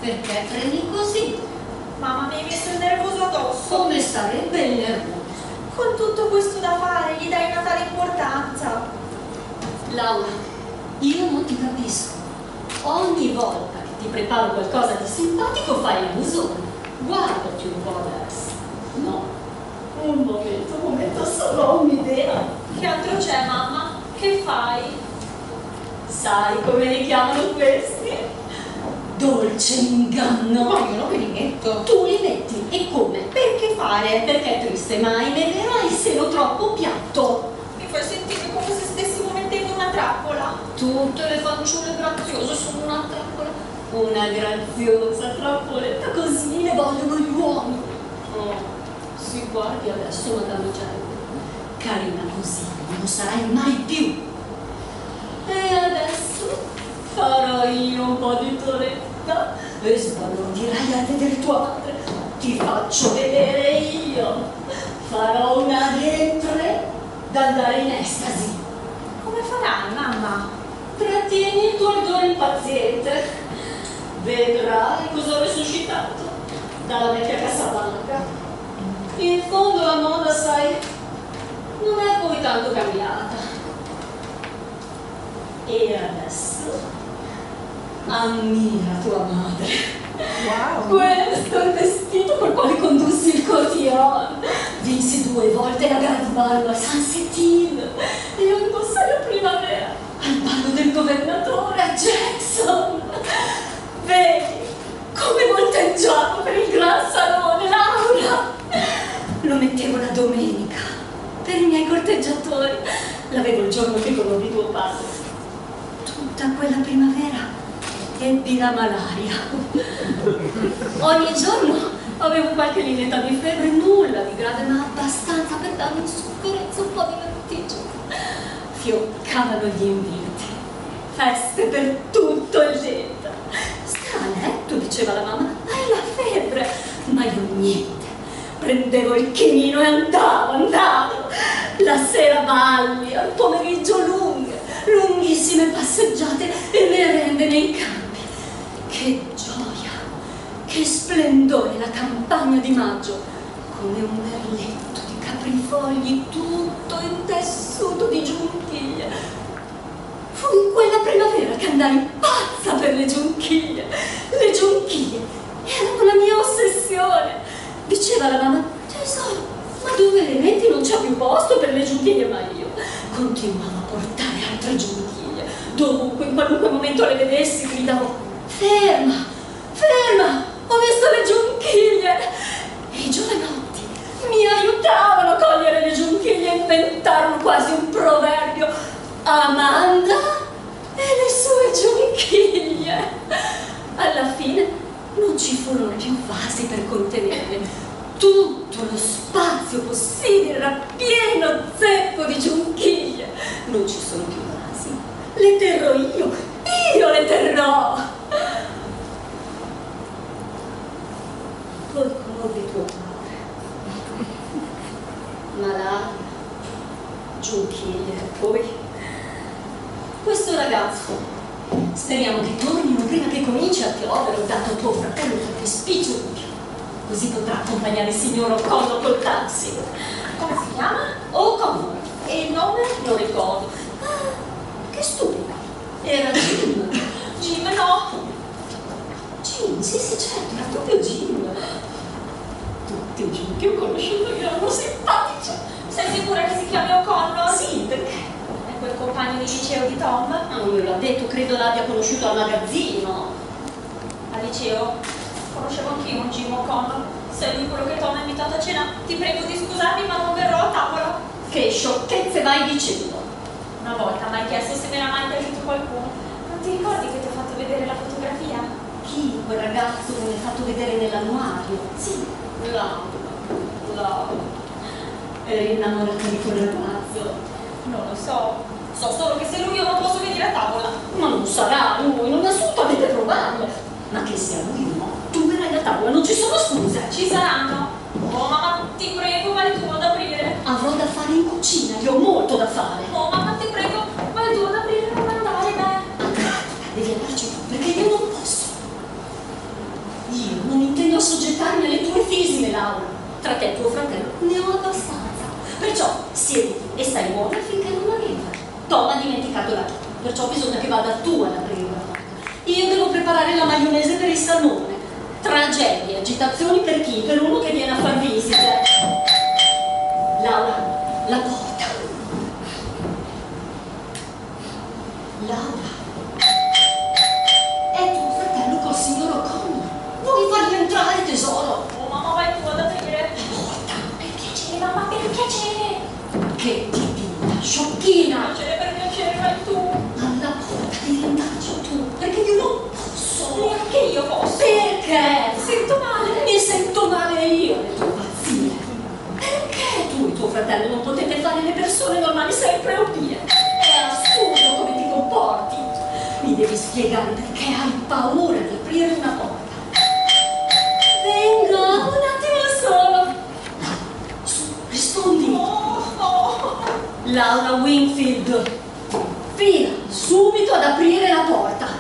Perché prendi così? Mamma, mi hai messo il nervoso addosso. Come sarebbe il nervoso? Con tutto questo da fare, gli dai una tale importanza. Laura, io non ti capisco. Ogni volta che ti preparo qualcosa di simpatico fai l'abusone. Guardati un po' adesso. No, un momento, solo ho un'idea. Che altro c'è, mamma? Che fai? Sai come li chiamano questi? Dolce inganno. Ma io non me li metto. Tu li metti, e come? Perché fare? Perché è triste, ma ahimè vero, hai il seno troppo piatto. Mi fai sentire come se stessimo mettendo una trappola. Tutte le fanciulle graziose sono una trappola. Una graziosa trappoletta, così le vogliono gli uomini. Oh, si guardi adesso, Madame Gelli. Carina così, non sarai mai più. E adesso farò io un po' di toretta e sbalordirai a vedere tua madre. Ti faccio vedere io. Farò una repre da andare in estasi. Come farai, mamma? Trattieni il tuo ardore impaziente. Vedrai cosa ho resuscitato dalla vecchia cassapanca. In fondo la moda, sai, non è poi tanto cambiata. E adesso ammira tua madre. Wow. Questo è il vestito col quale condussi il cotillon. Vinsi 2 volte la gara di ballo a Saint-Settin e lo indossai a primavera al ballo del governatore a Jackson. Vedi come volteggiavo per il gran salone, Laura. Lo mettevo la domenica per i miei corteggiatori. L'avevo il giorno che conobbi tuo padre. Tutta quella primavera ebbi la malaria. Ogni giorno avevo qualche lineetta di febbre, nulla di grave, ma abbastanza per darmi sofferenza, un po' di vertigine. Fioccavano gli inviti, feste per tutto il letto. Sta a letto, diceva la mamma, hai la febbre. Ma io niente. Prendevo il chinino e andavo. La sera balli, al pomeriggio lunghissime passeggiate e merende nei campi. Che gioia, che splendore la campagna di maggio, come un merletto di caprifogli tutto in tessuto di giunchiglie. Fu in quella primavera che andai pazza per le giunchiglie. Le giunchiglie erano la mia ossessione. Diceva la mamma, tesoro, ma dove le metti? Non c'è più posto per le giunchiglie. Ma io continuavo a portare altre giunchiglie. Dovunque, in qualunque momento le vedessi, gridavo, ferma, ho visto le giunchiglie. E i giovanotti mi aiutavano a cogliere le giunchiglie e inventarono quasi un proverbio. Amanda e le sue giunchiglie. Alla fine non ci furono più vasi per contenerle. Tutto lo spazio possibile era pieno zeppo di giunchiglie. Non ci sono più vasi. Le terrò io le terrò. Poi conobbi tuo padre. Malaria, giunchiglie, poi questo ragazzo. Speriamo che tornino prima che cominci a piovere, ho dato a tuo fratello qualche spiccio in più. Così potrà accompagnare il signor O'Connor col taxi. Come si chiama? O'Connor. E il nome? Non ricordo. Ah, che stupida. Era Jim. Jim, no. Jim, sì, certo, era proprio Jim. Tutti i Jim che ho conosciuto erano simpatici. Sei sicura che si chiami O'Connor? Sì, perché? È quel compagno di liceo di Tom? Ma non me l'ha detto, credo l'abbia conosciuto al magazzino. Al liceo? Conoscevo anch'io un Jim O'Connor. Sei lui quello che Tom ha invitato a cena? Ti prego di scusarmi, ma non verrò a tavola. Che sciocchezze vai dicendo? Una volta mi hai chiesto se mi era mai piaciuto qualcuno. Non ti ricordi che ti ho fatto vedere la fotografia? Chi? Quel ragazzo che mi ha fatto vedere nell'annuario? Sì, Laura. Eri innamorata di quel ragazzo? Non lo so. So solo che se lui io non posso venire a tavola. Ma non sarà lui, non assolutamente probabile. Ma che sia lui o no, tu verrai a tavola, non ci sono scuse. Ci saranno. Oh mamma, ti prego, vai tu ad aprire. Avrò da fare in cucina, io ho molto da fare. Oh mamma, ti prego, vai tu ad aprire, non andare, beh. Devi andarci tu, perché io non posso. siediti e stai buona finché non arriva. Tom ha dimenticato la chiave, perciò bisogna che vada tu ad aprire la porta. Io devo preparare la maionese per il salmone. Tragedie, agitazioni per chi? Per uno che viene a far visite. Laura, la porta. Laura. È tuo fratello col signor O'Connor. Vuoi farli entrare, tesoro? Oh, mamma, vai tu ad aprire. Porta. Per piacere, mamma, per piacere. Che divina, sciocchina. Per piacere, vai tu. Alla porta devi andarci tu, perché io non posso. Neanche io posso. Perché? Sento male. Mi sento male io, le tue pazzie. Perché tu e tuo fratello non potete fare le persone normali sempre obbedie? È assurdo come ti comporti. Mi devi spiegare perché hai paura di aprire una porta. Venga, un attimo solo. Su, rispondi. Oh. Laura Wingfield, fila subito ad aprire la porta.